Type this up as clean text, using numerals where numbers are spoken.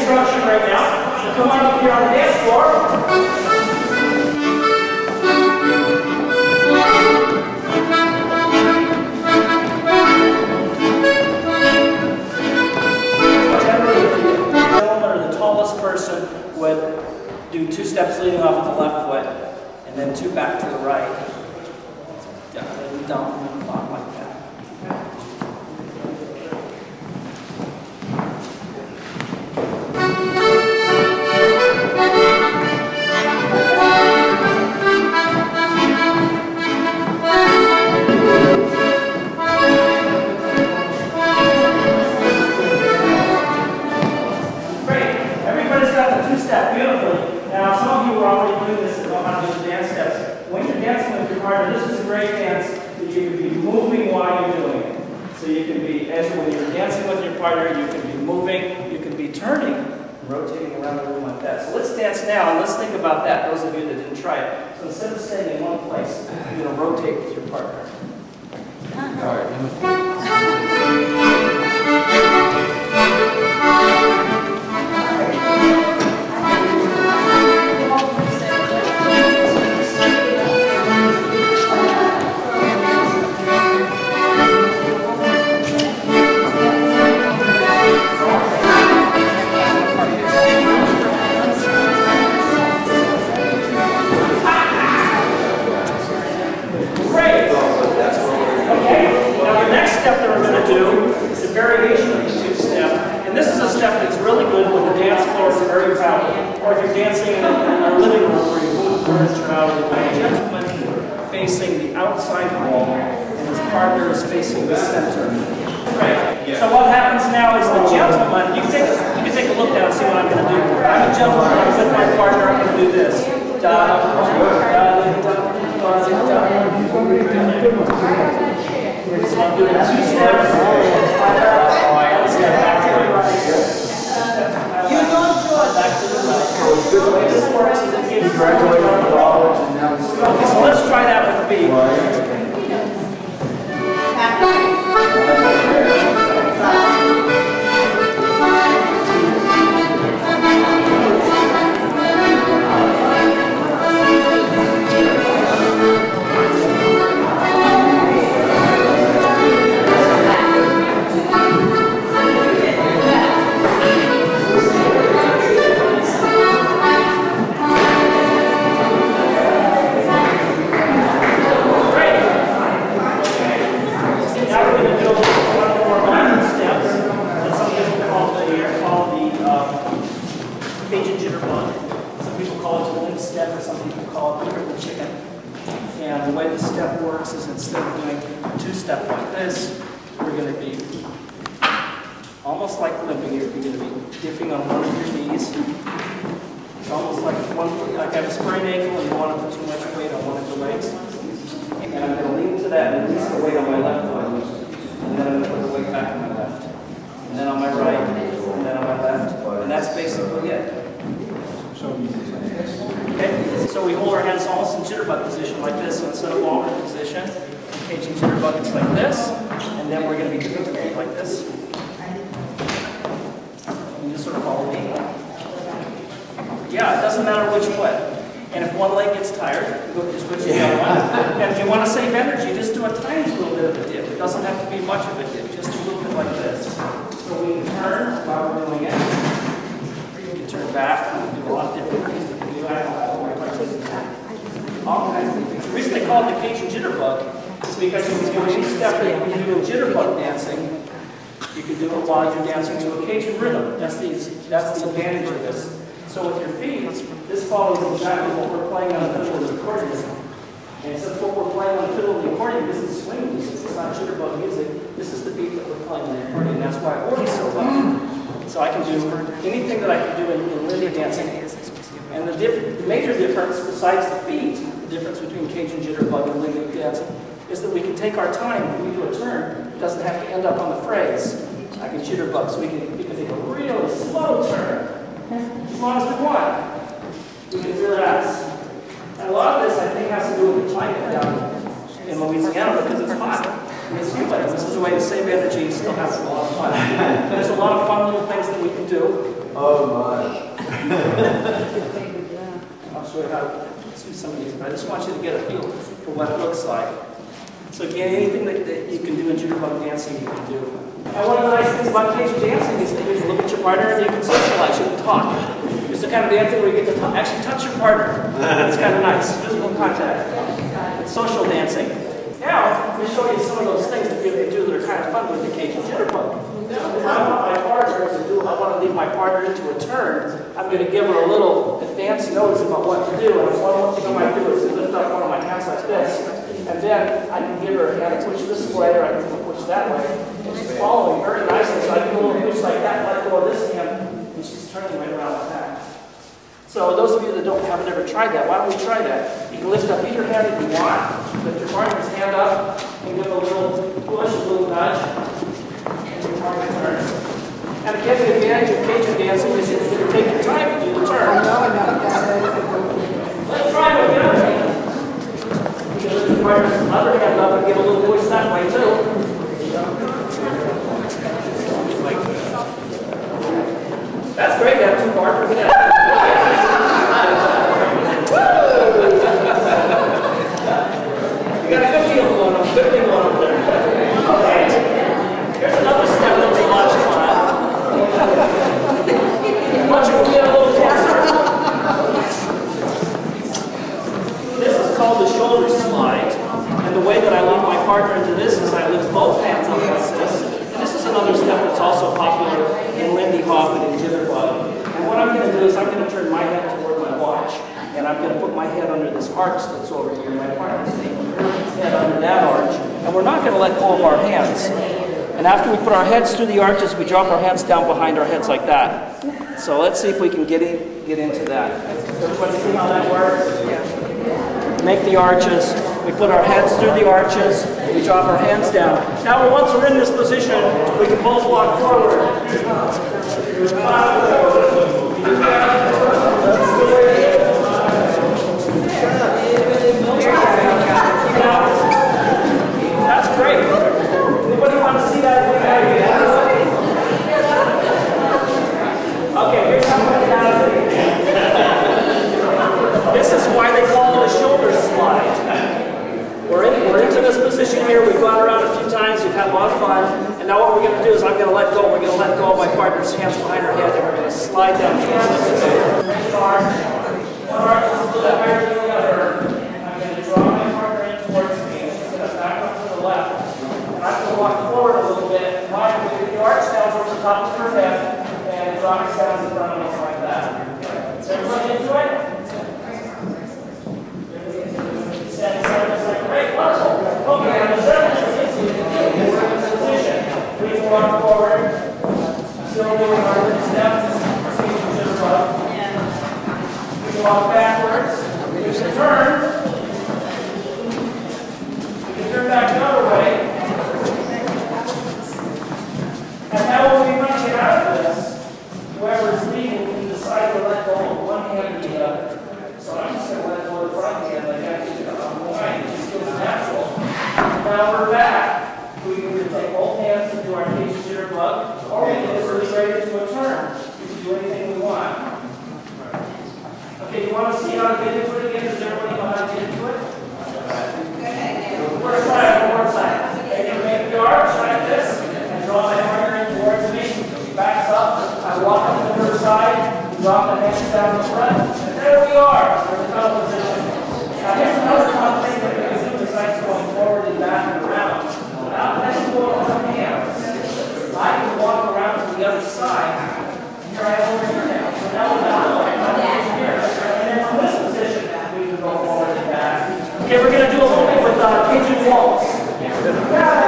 instruction right now. So come on up here on the dance floor. Person would do 2 steps leading off with the left foot, and then 2 back to the right. Down and clock like that. Beautifully. Now, some of you are already doing this and know how to do the dance steps. When you're dancing with your partner, this is a great dance that you can be moving while you're doing it. So you can be, when you're dancing with your partner, you can be moving, you can be turning, and rotating around the room like that. So let's dance now, and let's think about that, those of you that didn't try it. So instead of staying in one place, you're going to rotate with your partner. All right. Variation of the 2-step, and this is a step that's really good when the dance floor is very crowded, or if you're dancing in a living room where you move furniture out of the way. Gentleman facing the outside wall, and his partner is facing the center. Right. So what happens now is the gentleman, you can take a look down and see what I'm going to do. I'm a gentleman, I'm with my partner, I'm going to do this. Da, da, da, da, da, da. So I'm doing 2 steps. You don't do it. Back to the right. The way this works is it gives graduated from college and now it's okay, so let's try that with B. Cajun jitterbug. Some people call it the limp step, or some people call it crippled chicken. And the way the step works is instead of doing a 2-step like this, we're going to be almost like limping. You're going to be dipping on one of your knees. It's almost like I have a sprained ankle and you want to put too much weight on one of your legs. And I'm going to lean to that and release the weight on my left foot. And then I'm going to put the weight back on my left. And then on my right, and then on my left. And that's basically it. Okay, so we hold our hands almost in jitterbug position like this. So instead of walking position, in Cajun jitterbug, it's like this. And then we're going to be doing it like this. You just sort of follow me. Yeah, it doesn't matter which foot. And if one leg gets tired, you go just switch to the other one. And if you want to save energy, just do a tiny little bit of a dip. It doesn't have to be much of a dip, just a little bit like this. So we can turn while we're doing it. You can turn back. You can do a lot of different things. You can do all kinds of things. The reason they call it the Cajun jitterbug is because you can do any step that you can do in jitterbug dancing. You can do it while you're dancing to a Cajun rhythm. That's the advantage of this. So with your feet, this follows exactly what we're playing on the fiddle of the accordion. And since what we're playing on the fiddle of the accordion, this is swing music, it's not jitterbug music, this is the beat that we're playing on the accordion. That's why it works so well. So I can do anything that I can do in lindy dancing. And the major difference, besides the feet, the difference between Cajun jitterbug and lindy dancing, is that we can take our time. If we do a turn, it doesn't have to end up on the phrase. I can jitterbug, so we can take a really slow turn. As long as we want. We can relax. And a lot of this, I think, has to do with the climate down in Louisiana because it's hot. And it's humid. This is a way to save energy and still have a lot of fun. There's a lot of fun little things that we can do. Oh my. I'll show you how to do some of these, but I just want you to get a feel for what it looks like. So again, anything that you can do in jitterbug dancing, you can do. And one of the nice things about cajun dancing is that you can look at your partner and you can socialize, you can talk. It's the kind of dancing where you get to actually touch your partner. It's kind of nice, physical contact. It's social dancing. Now, let me show you some of those things that you can do that are kind of fun with the cajun jitterbug. If I want my partner to do, I want to lead my partner into a turn, I'm going to give her a little advanced notice about what to do. And one thing I might do is lift up one of my hands like this. And then I can give her a hand to push this way, or I can push that way. And she's following very nicely. So I can do a little push like that, let go of this hand, and she's turning right around like that. So those of you that haven't ever tried that, why don't we try that? You can lift up either hand if you want, lift your partner's hand up, and give a little push, a little nudge, and your partner turns. And again, the advantage of cajun dancing is you can take your time to do the turn. Let's try it with the other hand. You can lift your partner's other hand up and give a little push that way too. That's great, you have two partners. You got a good deal going on, good thing going on there. Okay. Here's another step that's a lot of fun. Want you to get a little closer? This is called the shoulder slide. And the way that I lead my partner into this is I lift both hands up like this. And this is another step that's also popular in Lindy Hop and in jitterbug. And what I'm going to do is I'm going to turn my head toward my watch. And I'm going to put my head under this arch that's over here. My partner's head under that arch. And we're not going to let go of our hands. And after we put our heads through the arches, we drop our hands down behind our heads like that. So let's see if we can get into that. Everybody see how that works? Make the arches. We put our heads through the arches. We drop our hands down. Now, once we're in this position, we can both walk forward. That's great. Anybody want to see that? Okay, here's how we get out of it. This is why they call it a shoulder slide. We're into this position here. We've gone around a few times. We've had a lot of fun. And now what we're going to do is I'm going to let go. We're going to let go of my partner's hands behind her head, and we're going to slide down towards this. One arm is a little bit higher than the other. I'm going to draw my partner in towards me. She's going to back up to the left. And I'm going to walk forward a little bit. And I'm going to get the arch down towards the top of her head and drop his hands in front of us like that. Is everybody into it? Great, wonderful. Okay, on the surface, it's easy to do. We're in this position. Please walk forward. Still doing our little steps. Jitterbug. We can walk backwards. We can turn. We can turn back the other way. And now when we want to get out of this, whoever's leading can decide to let go of one hand or the other. So I'm just going to let go of the front hand like I did. Natural. Now we're back. We can take both hands and do our cajun jitterbug, or we can just ready to a turn. We can do anything we want. Okay, you want to see how to get into it again? Does everybody know how to get into it? First side, one more side. Okay, you make the arch like this, and draw my partner in towards me. She backs up. I walk up to her side, drop the hands down the front, and there we are. We're in the tunnel position. Now here's another fun thing that we can do besides going forward and back and around. Without letting go of my hands, I can walk around to the other side. Here I am over here now. So now we're not going over here. And then from this position, we can go forward and back. Okay, we're going to do a little bit with cajun waltz.